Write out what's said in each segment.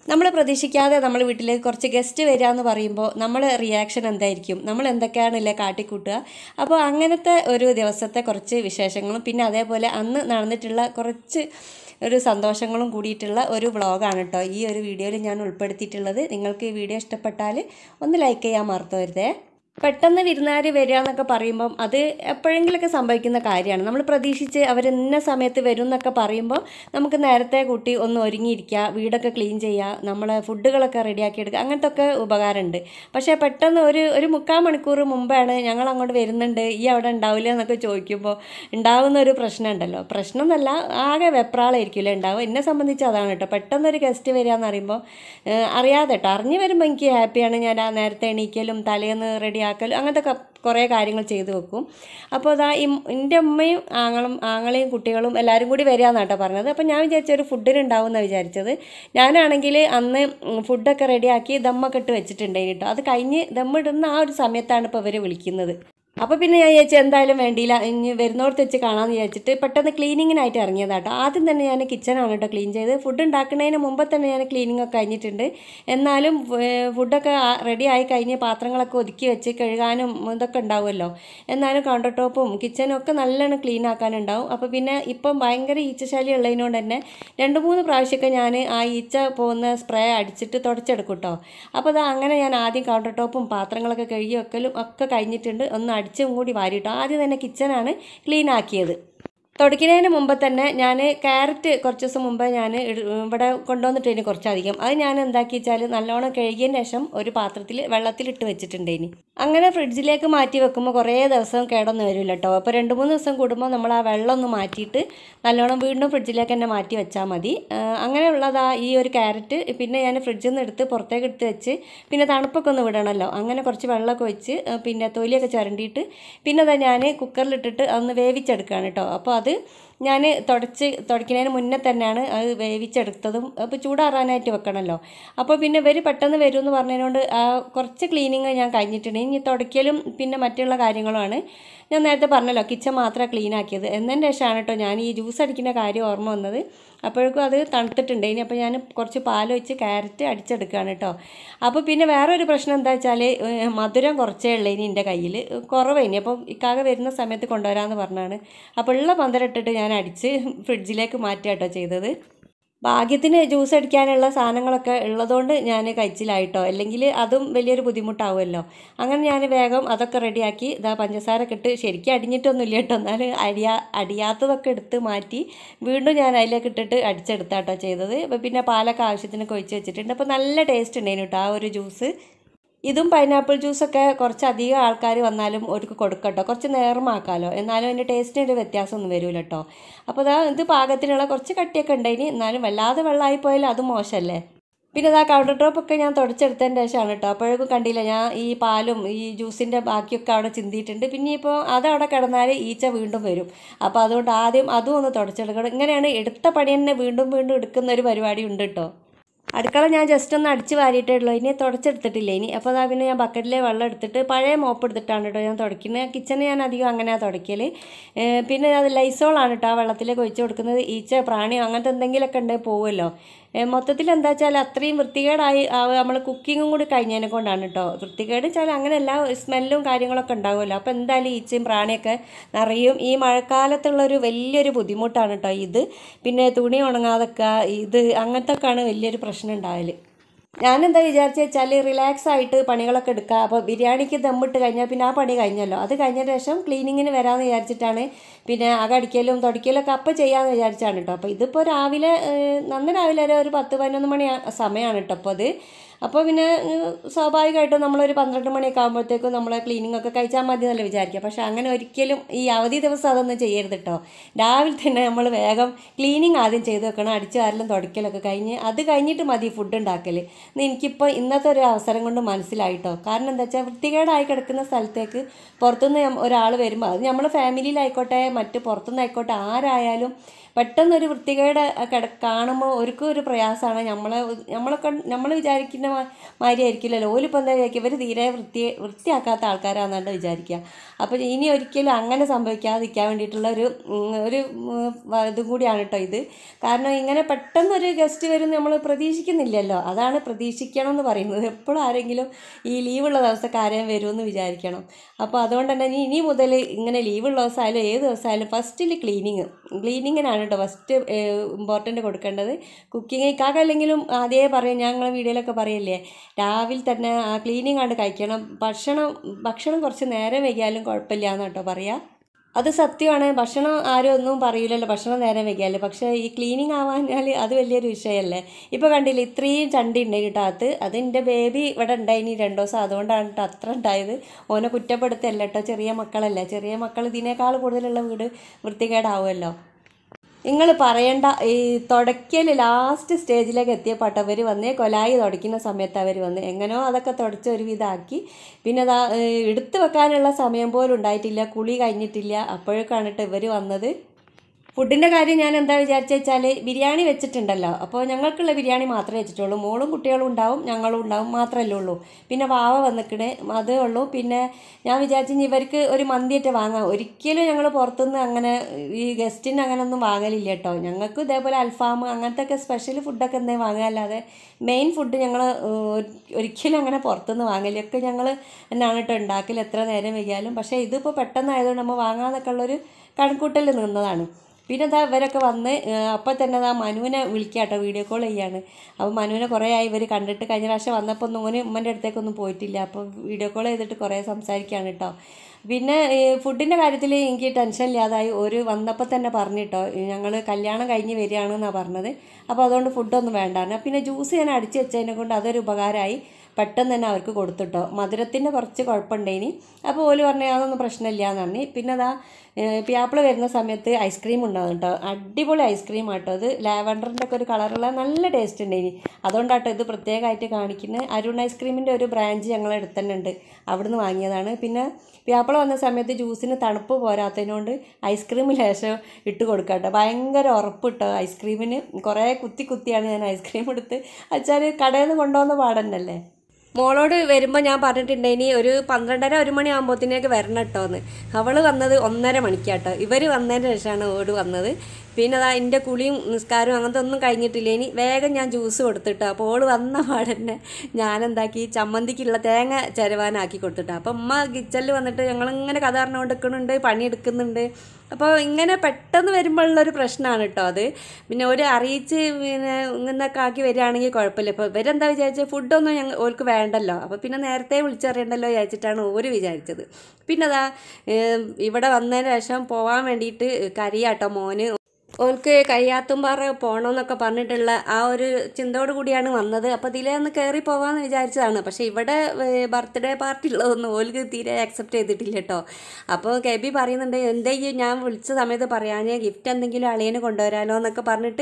നമ്മൾ പ്രതീക്ഷിക്കാതെ നമ്മൾ വീട്ടിലേക്ക് കുറച്ച് ഗസ്റ്റ് വരിക എന്ന് പറയുമ്പോൾ നമ്മൾ റിയാക്ഷൻ എന്തായിരിക്കും, നമ്മൾ എന്തൊക്കെയാണല്ലേ കാട്ടിക്കൂട്ടുക. അപ്പോൾ അങ്ങനത്തെ ഒരു ദിവസത്തെ കുറച്ച് വിശേഷങ്ങളും പിന്നെ അതേപോലെ അന്ന് നടന്നിട്ടുള്ള കുറച്ച് ഒരു സന്തോഷങ്ങളും കൂടിയിട്ടുള്ള ഒരു വ്ളോഗാണ് കേട്ടോ ഈ ഒരു വീഡിയോയിൽ ഞാൻ ഉൾപ്പെടുത്തിയിട്ടുള്ളത്. നിങ്ങൾക്ക് ഈ വീഡിയോ ഇഷ്ടപ്പെട്ടാൽ ഒന്ന് ലൈക്ക് ചെയ്യാൻ മറന്നു വരുതേ. പെട്ടെന്ന് വിരുന്നുകാർ വരിക എന്നൊക്കെ പറയുമ്പം അത് എപ്പോഴെങ്കിലുമൊക്കെ സംഭവിക്കുന്ന കാര്യമാണ്. നമ്മൾ പ്രതീക്ഷിച്ച് അവരെന്ന സമയത്ത് വരും എന്നൊക്കെ പറയുമ്പോൾ നമുക്ക് നേരത്തെ കൂട്ടി ഒന്ന് ഒരുങ്ങിയിരിക്കുക, വീടൊക്കെ ക്ലീൻ ചെയ്യുക, നമ്മളെ ഫുഡുകളൊക്കെ റെഡിയാക്കി എടുക്കുക, അങ്ങനത്തെ ഒക്കെ ഉപകാരമുണ്ട്. പക്ഷേ പെട്ടെന്ന് ഒരു 3/4 മണിക്കൂർ മുമ്പാണ് ഞങ്ങൾ അങ്ങോട്ട് വരുന്നുണ്ട്, ഈ അവിടെ ഉണ്ടാവില്ല എന്നൊക്കെ ചോദിക്കുമ്പോൾ ഉണ്ടാവുന്ന ഒരു പ്രശ്നം ഉണ്ടല്ലോ. പ്രശ്നം എന്നല്ല, ആകെ വെപ്രാളായിരിക്കില്ല ഉണ്ടാവുക. എന്നെ സംബന്ധിച്ച് അതാണ് കേട്ടോ. പെട്ടെന്നൊരു ഗസ്റ്റ് വരിക എന്ന് പറയുമ്പോൾ അറിയാതെ കേട്ടോ, അറിഞ്ഞു വരുമ്പോൾ എനിക്ക് ഹാപ്പിയാണ്. ഞാൻ ആ നേരത്തെ എണീക്കലും തലേന്ന് റെഡി അങ്ങനത്തെ കുറേ കാര്യങ്ങൾ ചെയ്തു വെക്കും. അപ്പോൾ അതാ എൻ്റെ ഉമ്മയും ആങ്ങളെയും കുട്ടികളും എല്ലാവരും കൂടി വരികയെന്നാണ് കേട്ടോ പറഞ്ഞത്. അപ്പോൾ ഞാൻ വിചാരിച്ച ഒരു ഫുഡിനുണ്ടാവും എന്നാണ് വിചാരിച്ചത്. ഞാനാണെങ്കിൽ അന്ന് ഫുഡൊക്കെ റെഡിയാക്കി ദമ്മൊക്കെ ഇട്ട് വെച്ചിട്ടുണ്ടായി കേട്ടോ. അത് കഴിഞ്ഞ് ദമ്മിടുന്ന ആ ഒരു സമയത്താണ് ഇപ്പോൾ ഇവർ വിളിക്കുന്നത്. അപ്പോൾ പിന്നെ ഞാൻ വിചാരിച്ചു എന്തായാലും വേണ്ടിയില്ല, ഇനി വരുന്നോടത്ത് വെച്ച് കാണാമെന്ന് വിചാരിച്ചിട്ട് പെട്ടെന്ന് ക്ലീനിങ്ങിനായിട്ട് ഇറങ്ങിയതാട്ടോ. ആദ്യം തന്നെ ഞാൻ കിച്ചണാണ് കേട്ടോ ക്ലീൻ ചെയ്ത്. ഫുഡ് ഉണ്ടാക്കുന്നതിന് മുമ്പ് തന്നെ ഞാൻ ക്ലീനിങ് ഒക്കെ കഴിഞ്ഞിട്ടുണ്ട്. എന്നാലും ഫുഡൊക്കെ റെഡി ആയി കഴിഞ്ഞ് പാത്രങ്ങളൊക്കെ ഒതുക്കി വെച്ച് കഴുകാനും ഇതൊക്കെ ഉണ്ടാവുമല്ലോ. എന്നാലും കൗണ്ടർ ടോപ്പും കിച്ചനും ഒക്കെ നല്ലോണം ക്ലീൻ ആക്കാനുണ്ടാവും. അപ്പോൾ പിന്നെ ഇപ്പം ഭയങ്കര ഈച്ചശല്യം ഉള്ളതിനോണ്ട് തന്നെ 2-3 പ്രാവശ്യമൊക്കെ ഞാൻ ആ ഈച്ച പോകുന്ന സ്പ്രേ അടിച്ചിട്ട് തുടച്ചെടുക്കും കേട്ടോ. അപ്പോൾ അത് അങ്ങനെ ഞാൻ ആദ്യം കൗണ്ടർ ടോപ്പും പാത്രങ്ങളൊക്കെ കഴുകി വെക്കലും ഒക്കെ കഴിഞ്ഞിട്ടുണ്ട്. ഒന്ന് അടിച്ചും കൂടി വാരിയിട്ടു. ആദ്യം തന്നെ കിച്ചനാണ് ക്ലീൻ ആക്കിയത്. തുടയ്ക്കുന്നതിന് മുമ്പ് തന്നെ ഞാൻ ക്യാരറ്റ് കുറച്ച് ദിവസം മുമ്പ് ഞാൻ ഇവിടെ കൊണ്ടുവന്നിട്ടേന് കുറച്ചധികം. അത് ഞാൻ എന്താക്കി വെച്ചാൽ നല്ലോണം കഴുകിയതിന് ശേഷം ഒരു പാത്രത്തിൽ വെള്ളത്തിലിട്ട് വെച്ചിട്ടുണ്ടേനി. അങ്ങനെ ഫ്രിഡ്ജിലേക്ക് മാറ്റി വെക്കുമ്പോൾ കുറേ ദിവസം കേടൊന്നും വരില്ല കേട്ടോ. അപ്പോൾ 2-3 ദിവസം കൂടുമ്പോൾ നമ്മൾ ആ വെള്ളം ഒന്ന് മാറ്റിയിട്ട് നല്ലോണം വീണ്ടും ഫ്രിഡ്ജിലേക്ക് തന്നെ മാറ്റി വെച്ചാൽ മതി. അങ്ങനെയുള്ളതാ ഈ ഒരു ക്യാരറ്റ്. പിന്നെ ഞാൻ ഫ്രിഡ്ജിൽ നിന്ന് എടുത്ത് പുറത്തേക്ക് എടുത്ത് വെച്ച് പിന്നെ തണുപ്പൊക്കെ ഒന്ന് വിടണമല്ലോ. അങ്ങനെ കുറച്ച് വെള്ളമൊക്കെ വെച്ച് പിന്നെ തൊലിയൊക്കെ ചുരണ്ടിയിട്ട് പിന്നെ അതാ ഞാൻ കുക്കറിലിട്ടിട്ട് അതൊന്ന് വേവിച്ചെടുക്കുകയാണ് കേട്ടോ. അപ്പോൾ അത് ഞാൻ തുടയ്ക്കുന്നതിന് മുന്നേ തന്നെയാണ് അത് വേവിച്ചെടുത്തതും. അപ്പോൾ ചൂടാറാനായിട്ട് വെക്കണമല്ലോ. അപ്പോൾ പിന്നെ ഇവർ പെട്ടെന്ന് വരുമെന്ന് പറഞ്ഞതിനോണ്ട് കുറച്ച് ക്ലീനിങ് ഞാൻ കഴിഞ്ഞിട്ടുണ്ട്. ഇനി തുടയ്ക്കലും പിന്നെ മറ്റുള്ള കാര്യങ്ങളുമാണ്. ഞാൻ നേരത്തെ പറഞ്ഞല്ലോ കിച്ചൺ മാത്രമാണ് ക്ലീൻ ആക്കിയത്. എന്നതിന് ശേഷമാണ് കേട്ടോ ഞാൻ ഈ ജ്യൂസ് അടിക്കുന്ന കാര്യം ഓർമ്മ വന്നത്. അപ്പോഴേക്കും അത് തണുത്തിട്ടുണ്ട്. ഇനി അപ്പോൾ ഞാൻ കുറച്ച് പാൽ വെച്ച് ക്യാരറ്റ് അടിച്ചെടുക്കുകയാണ് കേട്ടോ. അപ്പോൾ പിന്നെ വേറൊരു പ്രശ്നം എന്താ വെച്ചാൽ മധുരം കുറച്ചേ ഉള്ളൂ ഇനി എൻ്റെ കയ്യിൽ കുറവേനി. അപ്പോൾ ഇക്കാകെ വരുന്ന സമയത്ത് കൊണ്ടുവരാമെന്ന് പറഞ്ഞാണ്. അപ്പോൾ ഉള്ള മധുരം ഇട്ടിട്ട് ഞാൻ അടിച്ച് ഫ്രിഡ്ജിലേക്ക് മാറ്റുക കേട്ടോ ചെയ്തത്. ഭാഗ്യത്തിന് ജ്യൂസ് അടിക്കാനുള്ള സാധനങ്ങളൊക്കെ ഉള്ളതുകൊണ്ട് ഞാൻ കഴിച്ചിലായിട്ടോ. അല്ലെങ്കിൽ അതും വലിയൊരു ബുദ്ധിമുട്ടാവുമല്ലോ. അങ്ങനെ ഞാൻ വേഗം അതൊക്കെ റെഡിയാക്കി ഇതാ പഞ്ചസാരൊക്കെ ഇട്ട് ശരിക്കും അടിഞ്ഞിട്ടൊന്നുമില്ല കേട്ടോ. എന്നാലും അടിയാത്തതൊക്കെ എടുത്ത് മാറ്റി വീണ്ടും ഞാൻ അതിലേക്ക് ഇട്ടിട്ട് അടിച്ചെടുത്താട്ടോ ചെയ്തത്. പിന്നെ പാലൊക്കെ ആവശ്യത്തിന് കൊഴിച്ച് വെച്ചിട്ടുണ്ട്. അപ്പോൾ നല്ല ടേസ്റ്റ് ഉണ്ടായിരുന്നു കേട്ടോ ആ ഒരു ജ്യൂസ്. ഇതും പൈനാപ്പിൾ ജ്യൂസൊക്കെ കുറച്ചധികം ആൾക്കാർ വന്നാലും അവർക്ക് കൊടുക്കട്ടോ. കുറച്ച് നേർമാക്കാമല്ലോ. എന്നാലും അതിൻ്റെ ടേസ്റ്റിനൊരു വ്യത്യാസമൊന്നും വരില്ല കേട്ടോ. അപ്പോൾ ഇത് പാകത്തിനുള്ള കുറച്ച് കട്ടിയൊക്കെ ഉണ്ടായിന്. എന്നാലും വല്ലാതെ വെള്ളമായി പോയാലും അത് മോശമല്ലേ. പിന്നെ ഇതാ കൗണ്ടർ ടോപ്പൊക്കെ ഞാൻ തുടച്ചെടുത്തതിൻ്റെ ശേഷമാണ് കേട്ടോ. അപ്പോഴേക്കും കണ്ടില്ല ഞാൻ ഈ പാലും ഈ ജ്യൂസിൻ്റെ ബാക്കിയൊക്കെ അവിടെ ചിന്തിയിട്ടുണ്ട്. പിന്നെ ഇപ്പോൾ അതവിടെ കിടന്നാൽ ഈച്ച വീണ്ടും വരും. അപ്പോൾ അതുകൊണ്ട് ആദ്യം അതും ഒന്ന് തുടച്ചെടുക്കണം. ഇങ്ങനെയാണ് എടുത്ത പണി തന്നെ വീണ്ടും വീണ്ടും എടുക്കുന്ന ഒരു പരിപാടി ഉണ്ട് കേട്ടോ. അടുക്കള ഞാൻ ജസ്റ്റ് ഒന്ന് അടിച്ച് വാരിയിട്ടേ ഉള്ളൂ. ഇനി തുടച്ചെടുത്തിട്ടില്ല ഇനി. അപ്പോൾ അതാ പിന്നെ ഞാൻ ബക്കറ്റിലെ വെള്ളം എടുത്തിട്ട് പഴയ മോപ്പ് എടുത്തിട്ടാണ് കേട്ടോ ഞാൻ തുടയ്ക്കുന്നത്. കിച്ചണ് ഞാൻ അധികം അങ്ങനെയാണ് തുടയ്ക്കൽ. പിന്നെ അത് ലൈസോളാണ് കേട്ടോ ആ വെള്ളത്തിലേക്ക് ഒഴിച്ച് കൊടുക്കുന്നത്. ഈച്ച പ്രാണിയോ അങ്ങനത്തെ എന്തെങ്കിലുമൊക്കെ ഉണ്ടെങ്കിൽ പോകുമല്ലോ. മൊത്തത്തിൽ എന്താ വെച്ചാൽ അത്രയും വൃത്തികേടായി നമ്മൾ കുക്കിങ്ങും കൂടി കഴിഞ്ഞതിനെ കൊണ്ടാണ് കേട്ടോ. വൃത്തികേട് വെച്ചാൽ അങ്ങനെയല്ല, സ്മെല്ലും കാര്യങ്ങളൊക്കെ ഉണ്ടാവുമല്ലോ. അപ്പോൾ എന്തായാലും ഈച്ചയും പ്രാണിയൊക്കെ നിറയും. ഈ മഴക്കാലത്തുള്ളൊരു വലിയൊരു ബുദ്ധിമുട്ടാണ് കേട്ടോ ഇത്. പിന്നെ തുണി ഉണങ്ങാതൊക്കെ അങ്ങനത്തെ ഒക്കെയാണ് വലിയൊരു പ്രശ്നം ഉണ്ടാവൽ. ഞാനെന്താ വിചാരിച്ചു വെച്ചാൽ റിലാക്സ് ആയിട്ട് പണികളൊക്കെ എടുക്കുക. അപ്പോൾ ബിരിയാണിക്ക് ദമ്മിട്ട് കഴിഞ്ഞാൽ പിന്നെ ആ പണി കഴിഞ്ഞല്ലോ. അത് കഴിഞ്ഞ ശേഷം ക്ലീനിങ്ങിന് വരാമെന്ന് വിചാരിച്ചിട്ടാണ് പിന്നെ അകടിക്കലും തുടയ്ക്കലൊക്കെ അപ്പം ചെയ്യാമെന്ന് വിചാരിച്ചാണ് കേട്ടോ. അപ്പോൾ ഇതിപ്പോൾ രാവിലെ നന്ന രാവിലെ ഒരു 10-11 മണി സമയമാണ് കേട്ടോ. അപ്പോൾ പിന്നെ സ്വാഭാവികമായിട്ടും നമ്മളൊരു 12 മണിയൊക്കെ ആകുമ്പോഴത്തേക്കും നമ്മൾ ക്ലീനിങ് ഒക്കെ കഴിച്ചാൽ മതി എന്നല്ല വിചാരിക്കുക. പക്ഷേ അങ്ങനെ ഒരിക്കലും ഈ അവധി ദിവസം അതൊന്നും ചെയ്യരുത് കേട്ടോ. രാവിലെ തന്നെ നമ്മൾ വേഗം ക്ലീനിങ് ആദ്യം ചെയ്ത് വെക്കണം. അടിച്ചു വാരലും തുടയ്ക്കലൊക്കെ കഴിഞ്ഞ് അത് കഴിഞ്ഞിട്ട് മതി ഫുഡ് ഉണ്ടാക്കൽ. എനിക്കിപ്പോൾ ഇന്നത്തെ ഒരു അവസരം കൊണ്ട് മനസ്സിലായിട്ടോ. കാരണം എന്താ വെച്ചാൽ വൃത്തികേടായി കിടക്കുന്ന സ്ഥലത്തേക്ക് പുറത്തുനിന്ന് ഒരാൾ വരുമ്പോൾ അത് നമ്മൾ ഫാമിലിയിലായിക്കോട്ടെ മറ്റ് പുറത്തുനിന്നായിക്കോട്ടെ ആരായാലും പെട്ടെന്നൊരു വൃത്തികേട് കാണുമ്പോൾ അവർക്കും ഒരു പ്രയാസമാണ്. നമ്മൾ വിചാരിക്കുന്ന മാതിരി ആയിരിക്കില്ലല്ലോ. ഓലിപ്പോൾ എന്താ വിചാരിക്കുക, ഇവർ തീരെ വൃത്തിയാക്കാത്ത ആൾക്കാരാണെന്നാണ് വിചാരിക്കുക. അപ്പോൾ ഇനി ഒരിക്കലും അങ്ങനെ സംഭവിക്കാതിരിക്കാൻ വേണ്ടിയിട്ടുള്ള ഒരു ഇതും കൂടിയാണ് കേട്ടോ ഇത്. കാരണം ഇങ്ങനെ പെട്ടെന്നൊരു ഗസ്റ്റ് വരും നമ്മൾ പ്രതീക്ഷിക്കുന്നില്ലല്ലോ. അതാണ് പ്രതീക്ഷിക്കണം എന്ന് പറയുന്നത്. എപ്പോഴും ആരെങ്കിലും ഈ ലീവുള്ള ദിവസമൊക്കെ ആരെയും വരുമെന്ന് വിചാരിക്കണം. അപ്പോൾ അതുകൊണ്ട് തന്നെ ഇനി മുതൽ ഇങ്ങനെ ലീവുള്ള ദിവസമായാലും ഏത് ദിവസമായാലും ഫസ്റ്റിൽ ക്ലീനിങ്ങിനാണ് കേട്ടോ ഫസ്റ്റ് ഇമ്പോർട്ടൻ്റ് കൊടുക്കേണ്ടത്. കുക്കിംഗ് ഇക്കാക്ക അല്ലെങ്കിലും ആദ്യമേ പറയും, ഞാൻ നിങ്ങളെ വീഡിയോയിലൊക്കെ പറയില്ലേ, രാവിലെ തന്നെ ആ ക്ലീനിങ് ആണ് കഴിക്കണം. ഭക്ഷണം കുറച്ച് നേരം വൈകിയാലും കുഴപ്പമില്ല എന്ന് കേട്ടോ പറയാം. അത് സത്യമാണ്. ഭക്ഷണം ആരും ഒന്നും പറയില്ലല്ലോ, ഭക്ഷണം നേരം വയ്ക്കാമല്ലോ. പക്ഷേ ഈ ക്ലീനിങ് ആവാഞ്ഞാൽ അത് വലിയൊരു വിഷയമല്ലേ. ഇപ്പോൾ കണ്ടില്ല, ഇത്രയും ചണ്ടി ഉണ്ടായിന് കേട്ടോ. അത് എൻ്റെ ബേബി ഇവിടെ ഉണ്ടായിനി 2 ദിവസം, അതുകൊണ്ടാണ് കേട്ടോ അത്ര ഉണ്ടായത്. ഓനെ കുറ്റപ്പെടുത്തല്ല കേട്ടോ, ചെറിയ മക്കളല്ലേ. ചെറിയ മക്കൾ ഇതിനേക്കാൾ കൂടുതലുള്ള വീട് വൃത്തികേടാവുമല്ലോ. നിങ്ങൾ പറയേണ്ട, ഈ തുടയ്ക്കൽ ലാസ്റ്റ് സ്റ്റേജിലേക്ക് എത്തിയപ്പോൾ അവർ വന്ന് കൊലായി തുടയ്ക്കുന്ന സമയത്ത് അവർ വന്ന് എങ്ങനെയോ അതൊക്കെ തുടച്ച് ഒരു വിധമാക്കി. പിന്നെ അതാ എടുത്തു വെക്കാനുള്ള സമയം പോലും ഉണ്ടായിട്ടില്ല, കുളി കഴിഞ്ഞിട്ടില്ല. അപ്പോഴേക്കാണ് കേട്ടോ ഇവർ വന്നത്. ഫുഡിൻ്റെ കാര്യം ഞാൻ എന്താ വിചാരിച്ചു വെച്ചാൽ, ബിരിയാണി വെച്ചിട്ടുണ്ടല്ലോ, അപ്പോൾ ഞങ്ങൾക്കുള്ള ബിരിയാണി മാത്രമേ വെച്ചിട്ടുള്ളൂ. മോളും കുട്ടികളും ഉണ്ടാവും, ഞങ്ങളും ഉണ്ടാവും, മാത്രമല്ലേ ഉള്ളൂ. പിന്നെ വാവ വന്നിക്കണേ, അതേ ഉള്ളൂ. പിന്നെ ഞാൻ വിചാരിച്ചു ഇവർക്ക് ഒരു മന്തിയൊക്കെ വാങ്ങാം. ഒരിക്കലും ഞങ്ങൾ പുറത്തുനിന്ന് അങ്ങനെ ഈ ഗസ്റ്റിന് അങ്ങനെ ഒന്നും വാങ്ങലില്ല കേട്ടോ. ഞങ്ങൾക്ക് ഇതേപോലെ അൽഫാം അങ്ങനത്തെ ഒക്കെ സ്പെഷ്യൽ ഫുഡൊക്കെ എന്തെങ്കിലും വാങ്ങാനല്ലാതെ മെയിൻ ഫുഡ് ഞങ്ങൾ ഒരിക്കലും അങ്ങനെ പുറത്തുനിന്ന് വാങ്ങലില്ല. ഒക്കെ ഞങ്ങൾ എന്നാണ് കേട്ടോ ഉണ്ടാക്കൽ എത്ര നേരം വൈകിയാലും. പക്ഷേ ഇതിപ്പോൾ പെട്ടെന്നായതുകൊണ്ട് നമ്മൾ വാങ്ങാമെന്നൊക്കെ ഉള്ളൊരു കണക്കൂട്ടൽ നിന്നതാണ്. പിന്നെ ഇതാ ഇവരൊക്കെ വന്ന് അപ്പോൾ തന്നെ മനുവിനെ വിളിക്കുക കേട്ടോ, വീഡിയോ കോൾ ചെയ്യാണ്. അപ്പോൾ മനുവിനെ കുറേ ആയി ഇവർ കണ്ടിട്ട്. കഴിഞ്ഞ പ്രാവശ്യം വന്നപ്പോൾ ഒന്നും ഓന് ഉമ്മൻ്റെ അടുത്തേക്കൊന്നും പോയിട്ടില്ല. അപ്പോൾ വീഡിയോ കോൾ ചെയ്തിട്ട് കുറേ സംസാരിക്കുകയാണ് കേട്ടോ. പിന്നെ ഫുഡിൻ്റെ കാര്യത്തിൽ എനിക്ക് ടെൻഷൻ ഇല്ലാതായി. ഒരു വന്നപ്പോൾ തന്നെ പറഞ്ഞിട്ടോ, ഞങ്ങൾ കല്യാണം കഴിഞ്ഞ് വരികയാണെന്നാണ് പറഞ്ഞത്. അപ്പോൾ അതുകൊണ്ട് ഫുഡൊന്നും വേണ്ടായിരുന്നു. പിന്നെ ജ്യൂസ് ഞാൻ അടിച്ച് വെച്ചതിനെ കൊണ്ട് അതൊരു ഉപകാരമായി. പെട്ടെന്ന് തന്നെ അവർക്ക് കൊടുത്തിട്ടോ. മധുരത്തിൻ്റെ കുറച്ച് കുഴപ്പമുണ്ടേനി. അപ്പോൾ ഓല് പറഞ്ഞു അതൊന്നും പ്രശ്നമില്ല എന്ന് പറഞ്ഞു. പിന്നെ അതാ പിയാപ്പിള വരുന്ന സമയത്ത് ഐസ്ക്രീം ഉണ്ടാകും കേട്ടോ. അടിപൊളി ഐസ്ക്രീം ആട്ടോ. അത് ലാവൻഡറിൻ്റെ ഒക്കെ ഒരു കളറുള്ള നല്ല ടേസ്റ്റ് ഉണ്ടായിനി. അതുകൊണ്ടാട്ടോ ഇത് പ്രത്യേകമായിട്ട് കാണിക്കുന്നത്. അരുൺ ഐസ്ക്രീമിൻ്റെ ഒരു ബ്രാഞ്ച് ഞങ്ങൾ അടുത്ത് തന്നെ ഉണ്ട്, അവിടുന്ന് വാങ്ങിയതാണ്. പിന്നെ പിയാപ്പിള വന്ന സമയത്ത് ജ്യൂസിന് തണുപ്പ് പോരാത്തതിനോണ്ട് ഐസ്ക്രീം ലേശം ഇട്ട് കൊടുക്കാം കേട്ടോ. ഭയങ്കര ഉറപ്പ് കിട്ടോ ഐസ്ക്രീമിന്. കുറേ കുത്തിയാണ് ഞാൻ ഐസ്ക്രീം എടുത്ത് വെച്ചാൽ കടയിൽ നിന്ന് കൊണ്ടുവന്ന പാടന്നല്ലേ. മോളോട് വരുമ്പോൾ ഞാൻ പറഞ്ഞിട്ടുണ്ടെങ്കിൽ ഒരു 12:30-1 മണി ആകുമ്പോഴത്തേക്ക് വരണം കേട്ടോ എന്ന്. അവൾ വന്നത് 1:30 മണിക്കാട്ടോ. ഇവർ വന്നതിന് ശേഷമാണ് ഓട് വന്നത്. പിന്നെ അതാ എൻ്റെ കുളിയും നിസ്കാരവും അങ്ങനത്തെ ഒന്നും കഴിഞ്ഞിട്ടില്ല. ഇനി വേഗം ഞാൻ ജ്യൂസ് കൊടുത്തിട്ടോ. അപ്പോൾ ഓൾ വന്ന പാടന്നെ ഞാനെന്താക്കി ചമ്മന്തിക്കുള്ള തേങ്ങ ചിരവാനാക്കി കൊടുത്തിട്ടോ. അപ്പോൾ ഉമ്മ കിച്ചണിൽ വന്നിട്ട് ഞങ്ങളിങ്ങനെ കഥ പറഞ്ഞുകൊണ്ട് നിൽക്കുന്നുണ്ട്, പണിയെടുക്കുന്നുണ്ട്. അപ്പോൾ ഇങ്ങനെ പെട്ടെന്ന് വരുമ്പോഴുള്ളൊരു പ്രശ്നമാണ് കേട്ടോ അത്. പിന്നെ ഒരു അറിയിച്ച് പിന്നെ ഇങ്ങനൊക്കെ ആക്കി വരികയാണെങ്കിൽ കുഴപ്പമില്ല. ഇപ്പോൾ ഇവരെന്താ വിചാരിച്ചത്, ഫുഡൊന്നും ഓർക്ക് വേണ്ടല്ലോ. അപ്പോൾ പിന്നെ നേരത്തെ വിളിച്ചറിയണ്ടല്ലോ വിചാരിച്ചിട്ടാണ് ഓര് വിചാരിച്ചത്. പിന്നെ അതാ ഇവിടെ വന്നതിന് ശേഷം പോകാൻ വേണ്ടിയിട്ട് കരയാട്ടോ മോന്. ഓൾക്ക് കയ്യാത്തുംപാറ പോകണമെന്നൊക്കെ പറഞ്ഞിട്ടുള്ള ആ ഒരു ചിന്തയോട് കൂടിയാണ് വന്നത്. അപ്പോൾ ഇതിലേ ഒന്ന് കയറി പോകാമെന്ന് വിചാരിച്ചതാണ്. പക്ഷേ ഇവിടെ ബർത്ത്ഡേ പാർട്ടി ഉള്ളതൊന്നും ഓൾക്ക് തീരെ അക്സെപ്റ്റ് ചെയ്തിട്ടില്ല കേട്ടോ. അപ്പോൾ കെബി പറയുന്നുണ്ട്, എന്തെങ്കിലും ഞാൻ വിളിച്ച സമയത്ത് പറയാൻ ഗിഫ്റ്റ് എന്തെങ്കിലും അളിയന് കൊണ്ടുവരാമല്ലോ എന്നൊക്കെ പറഞ്ഞിട്ട്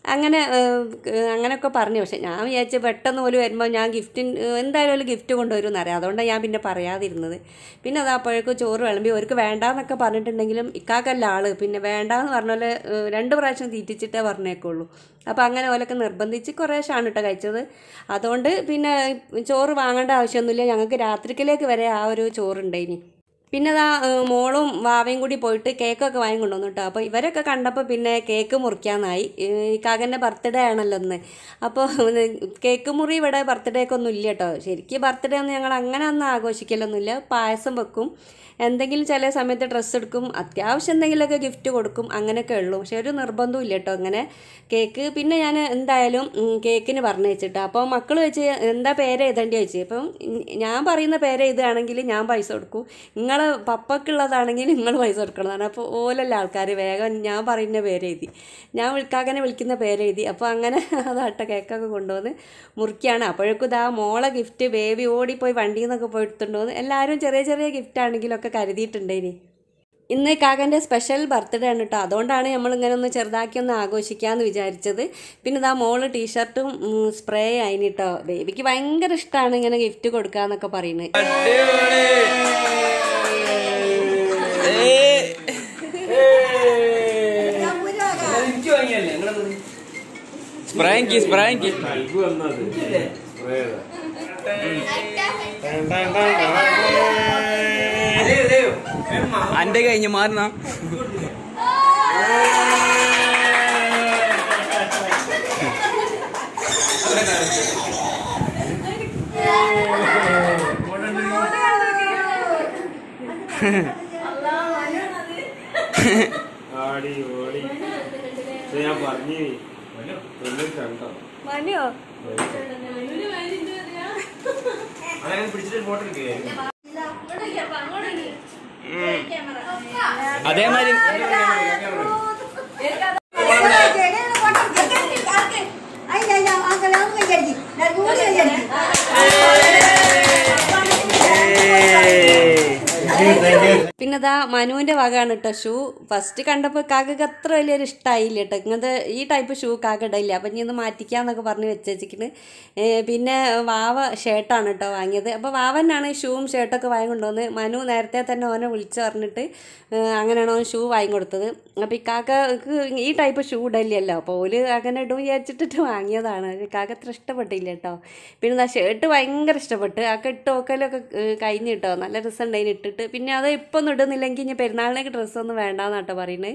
അങ്ങനെയൊക്കെ പറഞ്ഞു. പക്ഷേ ഞാൻ വിചാരിച്ച് പെട്ടെന്ന് പോലും വരുമ്പോൾ ഞാൻ എന്തായാലും ഒരു ഗിഫ്റ്റ് കൊണ്ടുവരുമെന്ന് അറിയാം. അതുകൊണ്ടാണ് ഞാൻ പിന്നെ പറയാതിരുന്നത്. പിന്നെ അത് അപ്പോഴേക്കും ചോറ് വിളമ്പി. അവർക്ക് വേണ്ടാന്നൊക്കെ പറഞ്ഞിട്ടുണ്ടെങ്കിലും ഇക്കാക്കല്ല ആള്, പിന്നെ വേണ്ടാന്ന് പറഞ്ഞ പോലെ 2 പ്രാവശ്യം തീറ്റിച്ചിട്ടേ പറഞ്ഞേക്കുള്ളൂ. അപ്പോൾ അങ്ങനെ ഓലൊക്കെ നിർബന്ധിച്ച് കുറേശ്ശാണ് കേട്ടോ കഴിച്ചത്. അതുകൊണ്ട് പിന്നെ ചോറ് വാങ്ങേണ്ട ആവശ്യമൊന്നുമില്ല. ഞങ്ങൾക്ക് രാത്രിക്കലേക്ക് വരെ ആ ഒരു ചോറുണ്ടായിനി. പിന്നെ അതാ മോളും വാവയും കൂടി പോയിട്ട് കേക്കൊക്കെ വാങ്ങി കൊണ്ടുവന്നു കേട്ടോ. അപ്പോൾ ഇവരൊക്കെ കണ്ടപ്പോൾ പിന്നെ കേക്ക് മുറിക്കാനായി. കാകൻ്റെ ബർത്ത്ഡേ ആണല്ലോ ഒന്ന്. അപ്പോൾ കേക്ക് മുറി ഇവിടെ ബർത്ത്ഡേക്കൊന്നും ഇല്ല കേട്ടോ. ശരിക്കും ബർത്ത്ഡേ ഒന്നും ഞങ്ങൾ അങ്ങനെ ഒന്നും ആഘോഷിക്കലൊന്നുമില്ല. പായസം വെക്കും, എന്തെങ്കിലും ചില സമയത്ത് ഡ്രസ്സ് എടുക്കും, അത്യാവശ്യം എന്തെങ്കിലുമൊക്കെ ഗിഫ്റ്റ് കൊടുക്കും, അങ്ങനെയൊക്കെ ഉള്ളൂ. പക്ഷെ ഒരു നിർബന്ധവും ഇല്ല കേട്ടോ അങ്ങനെ കേക്ക്. പിന്നെ ഞാൻ എന്തായാലും കേക്കിന് പറഞ്ഞു വെച്ചിട്ടോ. അപ്പോൾ മക്കൾ വെച്ച് എന്താ പേര് എഴുതേണ്ടി ചോദിച്ചു. അപ്പം ഞാൻ പറയുന്ന പേര് എഴുതുകയാണെങ്കിൽ ഞാൻ പൈസ കൊടുക്കും, നിങ്ങൾ പപ്പക്കുള്ളതാണെങ്കിൽ നിങ്ങൾ പൈസ കൊടുക്കണതാണ്. അപ്പോൾ ഓലല്ല ആൾക്കാർ വേഗം ഞാൻ പറയുന്ന പേര് എഴുതി, ഞാൻ വിളിക്കാകനെ വിളിക്കുന്ന പേര് എഴുതി. അപ്പോൾ അങ്ങനെ അതാട്ടോ കേക്കൊക്കെ കൊണ്ടുവന്ന് മുറിക്കുകയാണ്. അപ്പോഴേക്കും ഇതാ മോളെ ഗിഫ്റ്റ് ബേബി ഓടിപ്പോയി വണ്ടിയിൽ നിന്നൊക്കെ പോയി എടുത്തുകൊണ്ടുവന്ന്. എല്ലാവരും ചെറിയ ചെറിയ ഗിഫ്റ്റ് ആണെങ്കിലൊക്കെ കരുതിയിട്ടുണ്ട്. ഇന്ന് കാക്കൻ്റെ സ്പെഷ്യൽ ബർത്ത്ഡേ ആണ് കേട്ടോ. അതുകൊണ്ടാണ് നമ്മളിങ്ങനെ ഒന്ന് ചെറുതാക്കി ഒന്ന് ആഘോഷിക്കാമെന്ന് വിചാരിച്ചത്. പിന്നെ ഇതാ മോള് ടീഷർട്ടും സ്പ്രേ ആയിന് കേട്ടോ. ബേബിക്ക് ഭയങ്കര ഇഷ്ടമാണ് ഇങ്ങനെ ഗിഫ്റ്റ് കൊടുക്കുക എന്നൊക്കെ പറയുന്നത്. സ്പ്രാങ്കി സ്പ്രാങ്കി അന്റെ കഴിഞ്ഞ് മാറുന്ന ആടി ഓടി ഞാൻ പറഞ്ഞു മണിയോ പിടിച്ചിട്ട് ഫോട്ടോ എടുക്കേ അതേമാതിരി പിന്നെ ഇതാ മനുവിൻ്റെ വകയാണ് കേട്ടോ ഷൂ. ഫസ്റ്റ് കണ്ടപ്പോൾ കാക്കക്ക് അത്ര വലിയൊരു ഇഷ്ടമായില്ല കേട്ടോ. ഇങ്ങനത്തെ ഈ ടൈപ്പ് ഷൂ കാക്ക ഇടയില്ല. അപ്പം ഇനി ഒന്ന് മാറ്റിക്കാന്നൊക്കെ പറഞ്ഞ് വെച്ചേച്ചിക്കണ്. പിന്നെ വാവ ഷർട്ടാണ് കേട്ടോ വാങ്ങിയത്. അപ്പോൾ വാവനാണ് ഷൂവും ഷർട്ടൊക്കെ വാങ്ങി കൊണ്ടുവന്ന്. മനു നേരത്തെ തന്നെ ഓനെ വിളിച്ച് പറഞ്ഞിട്ട് അങ്ങനെയാണ് ഓൻ ഷൂ വാങ്ങി കൊടുത്തത്. അപ്പോൾ ഈ കാക്കക്ക് ഈ ടൈപ്പ് ഷൂ ഇടയില്ലല്ലോ. അപ്പോൾ ഓല് അങ്ങനെ ഇടും വിചാരിച്ചിട്ട് വാങ്ങിയതാണ്. കാക്ക അത്ര ഇഷ്ടപ്പെട്ടില്ല കേട്ടോ. പിന്നെ എന്താ ഷർട്ട് ഭയങ്കര ഇഷ്ടപ്പെട്ട്. ആക്കെ ഇട്ട് നോക്കലൊക്കെ കഴിഞ്ഞ് കേട്ടോ. നല്ല രസമുണ്ടായിന് ഇട്ടിട്ട്. പിന്നെ അത് ഇപ്പം ഒന്നും ഇടുന്നില്ലെങ്കിൽ ഇനി പെരുന്നാളിലേക്ക് ഡ്രസ്സൊന്നും വേണ്ടാന്നാട്ടോ പറയുന്നത്.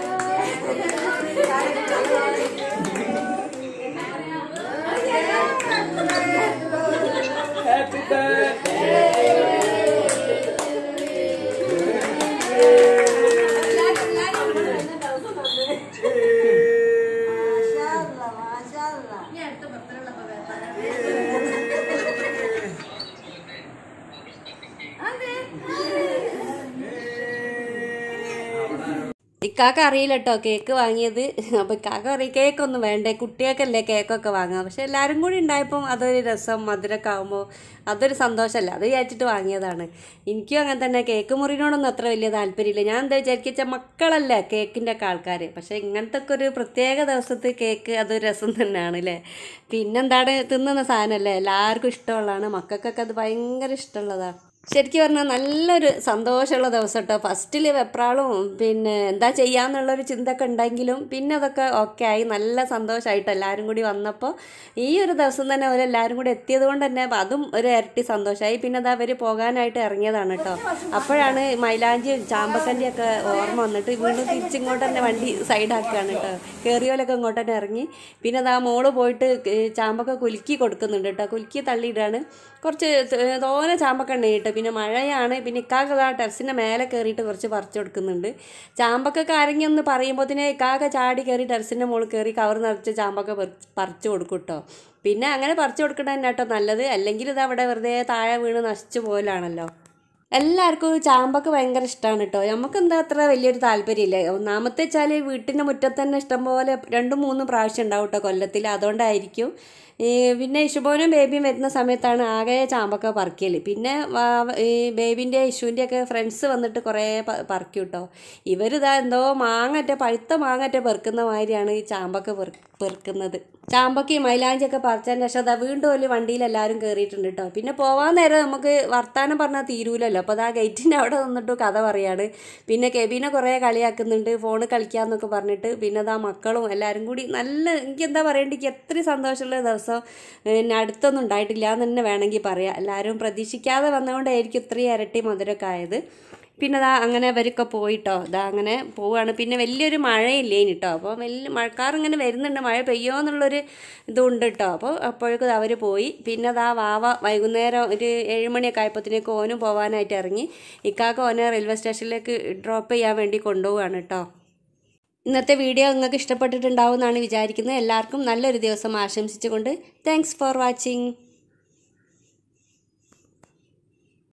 ഇക്കാക്ക അറിയില്ല കേട്ടോ കേക്ക് വാങ്ങിയത്. അപ്പോൾ ഇക്കാക്ക അറിയാം കേക്കൊന്നും വേണ്ടേ, കുട്ടികൾക്കല്ലേ കേക്കൊക്കെ വാങ്ങാം. പക്ഷെ എല്ലാവരും കൂടി ഉണ്ടായപ്പം അതൊരു രസം, മധുരമൊക്കെ ആകുമ്പോൾ അതൊരു സന്തോഷമല്ല. അത് വിചാരിച്ചിട്ട് വാങ്ങിയതാണ്. എനിക്കും അങ്ങനെ തന്നെ കേക്ക് മുറിനോടൊന്നും അത്ര വലിയ താല്പര്യമില്ല. ഞാൻ എന്താ വിചാരിക്കുക, മക്കളല്ലേ കേക്കിൻ്റെ ഒക്കെ ആൾക്കാർ. പക്ഷേ ഇങ്ങനത്തെ ഒക്കെ ഒരു പ്രത്യേക ദിവസത്തെ കേക്ക് അതൊരു രസം തന്നെയാണ് അല്ലേ. പിന്നെന്താണ്, തിന്നുന്ന സാധനമല്ലേ, എല്ലാവർക്കും ഇഷ്ടമുള്ളതാണ്. മക്കൾക്കൊക്കെ അത് ഭയങ്കര ഇഷ്ടമുള്ളതാണ്. ശരിക്കും പറഞ്ഞാൽ നല്ലൊരു സന്തോഷമുള്ള ദിവസം കേട്ടോ. ഫസ്റ്റിൽ വെപ്രാളും പിന്നെ എന്താ ചെയ്യാമെന്നുള്ളൊരു ചിന്തയൊക്കെ ഉണ്ടെങ്കിലും പിന്നെ അതൊക്കെ ഓക്കെ ആയി. നല്ല സന്തോഷമായിട്ട് എല്ലാവരും കൂടി വന്നപ്പോൾ ഈ ഒരു ദിവസം തന്നെ അവരെല്ലാവരും കൂടി എത്തിയത് കൊണ്ട് തന്നെ അതും ഒരു ഇരട്ടി സന്തോഷമായി. പിന്നെ അത് അവർ പോകാനായിട്ട് ഇറങ്ങിയതാണ് കേട്ടോ. അപ്പോഴാണ് മൈലാഞ്ചി ചാമ്പക്കൻ്റെയൊക്കെ ഓർമ്മ വന്നിട്ട് വീണ്ടും തിരിച്ചിങ്ങോട്ട് തന്നെ വണ്ടി സൈഡാക്കുകയാണ് കേട്ടോ. കയറിയോലൊക്കെ ഇങ്ങോട്ട് തന്നെ ഇറങ്ങി. പിന്നെ അത് ആ മോള് പോയിട്ട് ചാമ്പക്ക കുലുക്കി കൊടുക്കുന്നുണ്ട് കേട്ടോ. കുലുക്കി തള്ളിയിടാണ്. കുറച്ച് തോനെ ചാമ്പക്ക ഉണ്ട്. പിന്നെ മഴയാണ്. പിന്നെ ഇക്കാക്ക ടെറസിൻ്റെ മേലെ കയറിയിട്ട് കുറച്ച് പറിച്ചു കൊടുക്കുന്നുണ്ട്. ചാമ്പക്കൊക്കെ ആരെങ്കിലും ഒന്ന് പറയുമ്പോൾ തന്നെ ഇക്കാക്ക ചാടി കയറി ടെറസിൻ്റെ മുകളിൽ കയറി കവർ നിറച്ച് ചാമ്പക്ക പറിച്ചു കൊടുക്കും കേട്ടോ. പിന്നെ അങ്ങനെ പറിച്ചു കൊടുക്കണ തന്നെ കേട്ടോ നല്ലത്. അല്ലെങ്കിൽ ഇത് അവിടെ വെറുതെ താഴെ വീണ് നശിച്ചു പോലാണല്ലോ. എല്ലാവർക്കും ചാമ്പക്ക ഭയങ്കര ഇഷ്ടമാണ് കേട്ടോ. നമുക്കെന്താ അത്ര വലിയൊരു താല്പര്യമില്ല. ഒന്നാമത്തെ വെച്ചാൽ വീട്ടിൻ്റെ മുറ്റത്ത് തന്നെ ഇഷ്ടംപോലെ 2-3 പ്രാവശ്യം ഉണ്ടാവും കേട്ടോ കൊല്ലത്തിൽ. അതുകൊണ്ടായിരിക്കും. പിന്നെ ഇഷുബോനും ബേബിയും വരുന്ന സമയത്താണ് ആകെ ചാമ്പക്ക പറിക്കൽ. പിന്നെ ഈ ബേബിൻ്റെ ഇഷുവിൻ്റെയൊക്കെ ഫ്രണ്ട്സ് വന്നിട്ട് കുറേ പറിക്കും കേട്ടോ. ഇവരിതാ എന്തോ പഴുത്ത മാങ്ങറ്റ പെറുക്കുന്ന മാതിരിയാണ് ഈ ചാമ്പക്ക പെറുക്കുന്നത്. ചാമ്പക്കയും മൈലാഞ്ചിയൊക്കെ പറിച്ചതിന് ശേഷം അതാ വീണ്ടും ഒരു വണ്ടിയിൽ എല്ലാവരും കയറിയിട്ടുണ്ട് കേട്ടോ. പിന്നെ പോകാൻ നേരം നമുക്ക് വർത്താനം പറഞ്ഞാൽ തീരൂലല്ലോ. അപ്പോൾ അതാ ഗേറ്റിൻ്റെ അവിടെ നിന്നിട്ട് കഥ പറയാണ്. പിന്നെ കെബീനെ കുറേ കളിയാക്കുന്നുണ്ട്, ഫോണ് കളിക്കാമെന്നൊക്കെ പറഞ്ഞിട്ട്. പിന്നെ അതാ മക്കളും എല്ലാവരും കൂടി നല്ല, എനിക്കെന്താ പറയേണ്ടത്, എനിക്ക് എത്ര സന്തോഷമുള്ള ദിവസം പിന്നെ അടുത്തൊന്നും ഉണ്ടായിട്ടില്ല എന്ന് തന്നെ വേണമെങ്കിൽ പറയാം. എല്ലാവരും പ്രതീക്ഷിക്കാതെ വന്നതുകൊണ്ടായിരിക്കും ഇത്രയും ഇരട്ടി മധുരമൊക്കെ ആയത്. പിന്നെ അതാ അങ്ങനെ അവരൊക്കെ പോയിട്ടോ. ഇതാ അങ്ങനെ പോവുകയാണ്. പിന്നെ വലിയൊരു മഴയില്ലേനി കേട്ടോ. അപ്പോൾ വലിയ മഴക്കാർ ഇങ്ങനെ വരുന്നുണ്ട്, മഴ പെയ്യോ എന്നുള്ളൊരു ഇതുണ്ട് കേട്ടോ. അപ്പോൾ അപ്പോഴേക്കും അവർ പോയി. പിന്നെ അതാ വാവ വൈകുന്നേരം ഒരു 7 മണിയൊക്കെ ആയപ്പോഴത്തേക്ക് ഓനും പോകാനായിട്ട് ഇറങ്ങി. ഇക്കാക്ക ഓനെ റെയിൽവേ സ്റ്റേഷനിലേക്ക് ഡ്രോപ്പ് ചെയ്യാൻ വേണ്ടി കൊണ്ടുപോവുകയാണ് കേട്ടോ. ഇന്നത്തെ വീഡിയോ നിങ്ങൾക്ക് ഇഷ്ടപ്പെട്ടിട്ടുണ്ടാവും എന്നാണ് വിചാരിക്കുന്നത്. എല്ലാവർക്കും നല്ലൊരു ദിവസം ആശംസിച്ചുകൊണ്ട് താങ്ക്സ് ഫോർ വാച്ചിങ്.